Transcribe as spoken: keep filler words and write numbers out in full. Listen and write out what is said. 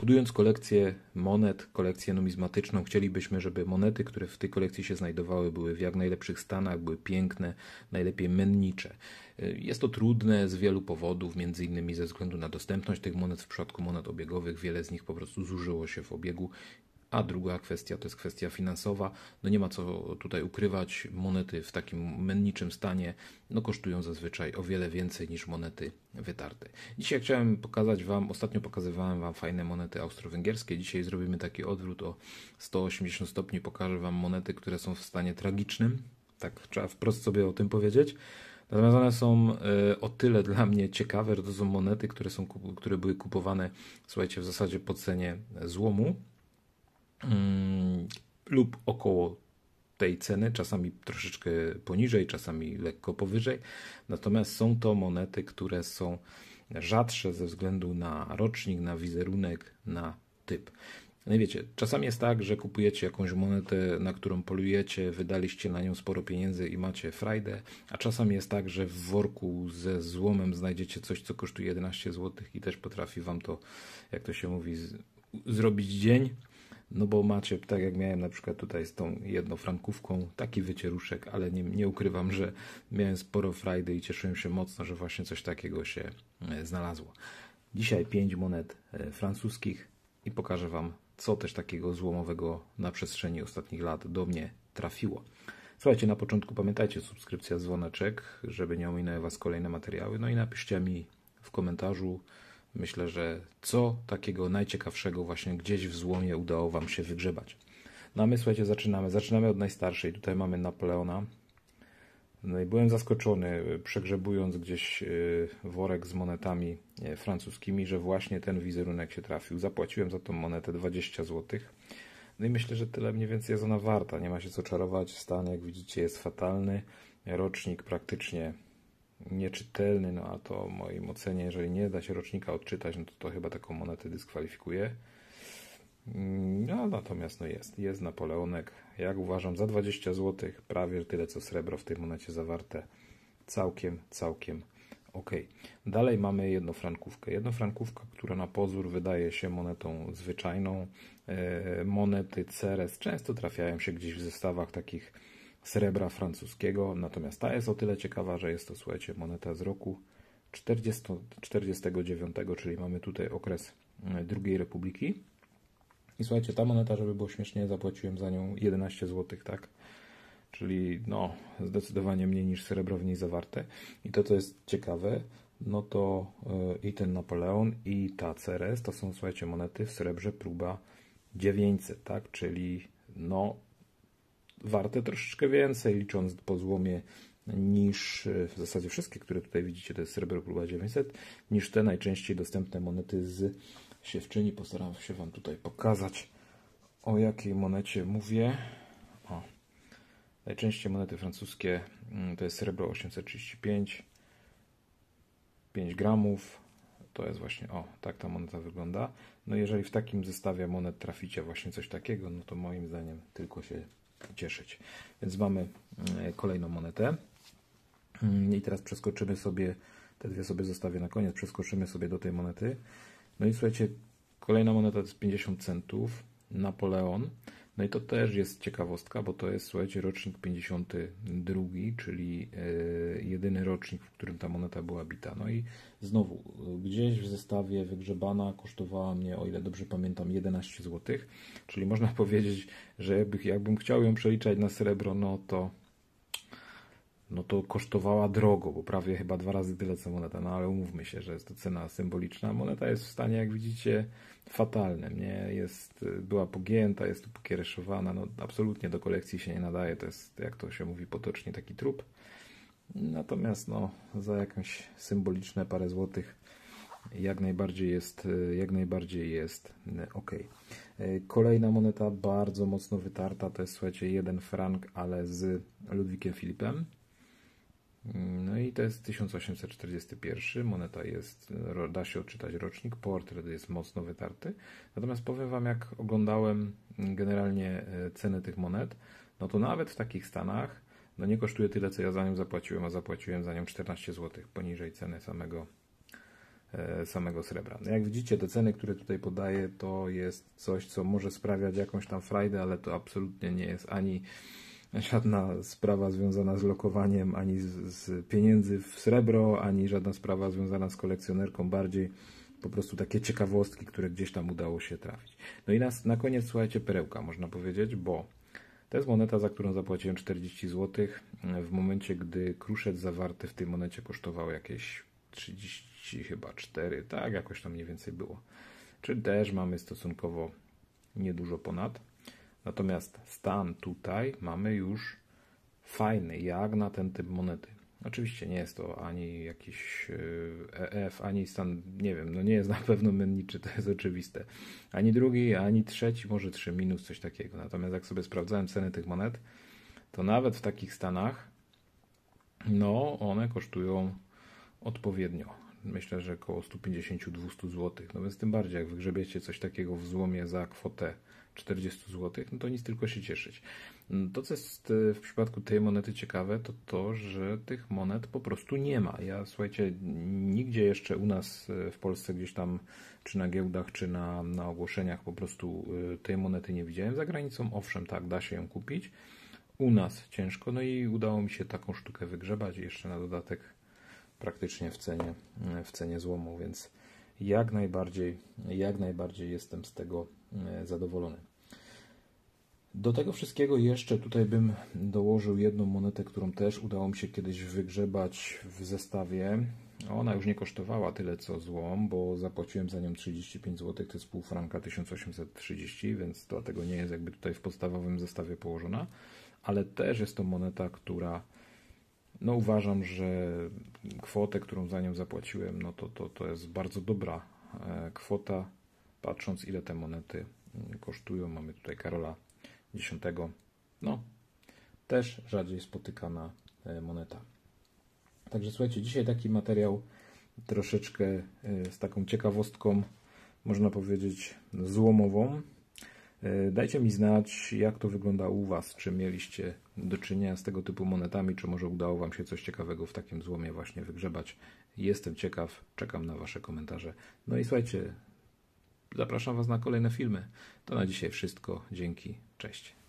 Budując kolekcję monet, kolekcję numizmatyczną, chcielibyśmy, żeby monety, które w tej kolekcji się znajdowały, były w jak najlepszych stanach, były piękne, najlepiej mennicze. Jest to trudne z wielu powodów, między innymi ze względu na dostępność tych monet. W przypadku monet obiegowych wiele z nich po prostu zużyło się w obiegu. A druga kwestia to jest kwestia finansowa. No nie ma co tutaj ukrywać, monety w takim menniczym stanie no kosztują zazwyczaj o wiele więcej niż monety wytarte. Dzisiaj chciałem pokazać Wam, ostatnio pokazywałem Wam fajne monety austro-węgierskie. Dzisiaj zrobimy taki odwrót o sto osiemdziesiąt stopni. Pokażę Wam monety, które są w stanie tragicznym. Tak, trzeba wprost sobie o tym powiedzieć. Natomiast one są o tyle dla mnie ciekawe, że to są monety, które, są, które były kupowane, słuchajcie, w zasadzie po cenie złomu. Hmm, lub około tej ceny, czasami troszeczkę poniżej, czasami lekko powyżej. Natomiast są to monety, które są rzadsze ze względu na rocznik, na wizerunek, na typ. No i wiecie, czasami jest tak, że kupujecie jakąś monetę, na którą polujecie, wydaliście na nią sporo pieniędzy i macie frajdę, a czasami jest tak, że w worku ze złomem znajdziecie coś, co kosztuje jedenaście złotych i też potrafi Wam to, jak to się mówi, z, zrobić dzień. No bo macie, tak jak miałem na przykład tutaj z tą jednofrankówką, taki wycieruszek, ale nie, nie ukrywam, że miałem sporo frajdy i cieszyłem się mocno, że właśnie coś takiego się znalazło. Dzisiaj pięć monet francuskich i pokażę Wam, co też takiego złomowego na przestrzeni ostatnich lat do mnie trafiło. Słuchajcie, na początku pamiętajcie, subskrypcja, dzwoneczek, żeby nie ominęły Was kolejne materiały. No i napiszcie mi w komentarzu, myślę, że co takiego najciekawszego właśnie gdzieś w złomie udało Wam się wygrzebać. No a my, słuchajcie, zaczynamy. Zaczynamy od najstarszej. Tutaj mamy Napoleona. No i byłem zaskoczony, przegrzebując gdzieś worek z monetami francuskimi, że właśnie ten wizerunek się trafił. Zapłaciłem za tą monetę dwadzieścia złotych. No i myślę, że tyle mniej więcej jest ona warta. Nie ma się co czarować. Stan, jak widzicie, jest fatalny. Rocznik praktycznie nieczytelny, no a to w moim ocenie, jeżeli nie da się rocznika odczytać, no to to chyba taką monetę dyskwalifikuje. No natomiast no jest, jest Napoleonek, jak uważam, za dwadzieścia złotych, prawie tyle co srebro w tej monecie zawarte. Całkiem, całkiem ok. Dalej mamy jednofrankówkę. Jednofrankówka, która na pozór wydaje się monetą zwyczajną. Monety Ceres często trafiają się gdzieś w zestawach takich srebra francuskiego, natomiast ta jest o tyle ciekawa, że jest to, słuchajcie, moneta z roku czterdziestego dziewiątego, czyli mamy tutaj okres drugiej Republiki. I słuchajcie, ta moneta, żeby było śmiesznie, zapłaciłem za nią jedenaście złotych, tak? Czyli no, zdecydowanie mniej niż srebro w niej zawarte. I to, co jest ciekawe, no to yy, i ten Napoleon, i ta Ceres, to są, słuchajcie, monety w srebrze próba dziewięćset, tak? Czyli no warte troszeczkę więcej, licząc po złomie, niż w zasadzie wszystkie, które tutaj widzicie, to jest srebro próba dziewięćset, niż te najczęściej dostępne monety z siewczyni. Postaram się Wam tutaj pokazać, o jakiej monecie mówię. O, najczęściej monety francuskie to jest srebro osiemset trzydzieści pięć, pięć gramów. To jest właśnie, o, tak ta moneta wygląda. No jeżeli w takim zestawie monet traficie właśnie coś takiego, no to moim zdaniem tylko się cieszyć. Więc mamy kolejną monetę. I teraz przeskoczymy sobie, te dwie sobie zostawię na koniec, przeskoczymy sobie do tej monety. No i słuchajcie, kolejna moneta to jest pięćdziesiąt centów, Napoleon. No i to też jest ciekawostka, bo to jest, słuchajcie, rocznik pięćdziesiąty drugi, czyli yy, jedyny rocznik, w którym ta moneta była bita. No i znowu, gdzieś w zestawie wygrzebana, kosztowała mnie, o ile dobrze pamiętam, jedenaście złotych. Czyli można powiedzieć, że jakby, jakbym chciał ją przeliczać na srebro, no to no to kosztowała drogo, bo prawie chyba dwa razy tyle co moneta, no ale umówmy się, że jest to cena symboliczna. Moneta jest w stanie, jak widzicie, fatalnym, nie? Jest, była pogięta, jest tu pokiereszowana, no absolutnie do kolekcji się nie nadaje, to jest, jak to się mówi potocznie, taki trup. Natomiast no, za jakieś symboliczne parę złotych jak najbardziej jest, jak najbardziej jest ok. Kolejna moneta bardzo mocno wytarta, to jest, słuchajcie, jeden frank, ale z Ludwikiem Filipem. No i to jest tysiąc osiemset czterdziesty pierwszy, moneta jest, da się odczytać rocznik, portret jest mocno wytarty. Natomiast powiem Wam, jak oglądałem generalnie ceny tych monet, no to nawet w takich stanach, no nie kosztuje tyle, co ja za nią zapłaciłem, a zapłaciłem za nią czternaście złotych, poniżej ceny samego samego srebra. No jak widzicie, te ceny, które tutaj podaję, to jest coś, co może sprawiać jakąś tam frajdę, ale to absolutnie nie jest ani żadna sprawa związana z lokowaniem, ani z, z pieniędzy w srebro, ani żadna sprawa związana z kolekcjonerką, bardziej po prostu takie ciekawostki, które gdzieś tam udało się trafić. No i na, na koniec, słuchajcie, perełka, można powiedzieć, bo to jest moneta, za którą zapłaciłem czterdzieści złotych, w momencie, gdy kruszec zawarty w tej monecie kosztował jakieś trzydzieści chyba cztery, tak, jakoś tam mniej więcej było. Czyli też mamy stosunkowo niedużo ponad. Natomiast stan tutaj mamy już fajny, jak na ten typ monety. Oczywiście nie jest to ani jakiś E F, ani stan, nie wiem, no nie jest na pewno menniczy, to jest oczywiste. Ani drugi, ani trzeci, może trzy minus, coś takiego. Natomiast jak sobie sprawdzałem ceny tych monet, to nawet w takich stanach, no one kosztują odpowiednio. Myślę, że około sto pięćdziesiąt do dwustu złotych. No więc tym bardziej, jak wygrzebiecie coś takiego w złomie za kwotę czterdzieści złotych, no to nic, tylko się cieszyć. To, co jest w przypadku tej monety ciekawe, to to, że tych monet po prostu nie ma. Ja, słuchajcie, nigdzie jeszcze u nas w Polsce gdzieś tam, czy na giełdach, czy na, na ogłoszeniach po prostu tej monety nie widziałem. Za granicą, owszem, tak, da się ją kupić. U nas ciężko, no i udało mi się taką sztukę wygrzebać i jeszcze na dodatek praktycznie w cenie, w cenie złomu, więc jak najbardziej, jak najbardziej jestem z tego zadowolony. Do tego wszystkiego jeszcze tutaj bym dołożył jedną monetę, którą też udało mi się kiedyś wygrzebać w zestawie. Ona już nie kosztowała tyle co złom, bo zapłaciłem za nią trzydzieści pięć złotych, to jest pół franka, tysiąc osiemset trzydzieści, więc dlatego nie jest jakby tutaj w podstawowym zestawie położona, ale też jest to moneta, która no uważam, że kwotę, którą za nią zapłaciłem, no to, to, to jest bardzo dobra kwota, patrząc ile te monety kosztują. Mamy tutaj Karola X. No, też rzadziej spotykana moneta. Także słuchajcie, dzisiaj taki materiał troszeczkę z taką ciekawostką, można powiedzieć, złomową. Dajcie mi znać, jak to wygląda u Was, czy mieliście do czynienia z tego typu monetami, czy może udało Wam się coś ciekawego w takim złomie właśnie wygrzebać. Jestem ciekaw, czekam na Wasze komentarze. No i słuchajcie, zapraszam Was na kolejne filmy. To na dzisiaj wszystko. Dzięki, cześć.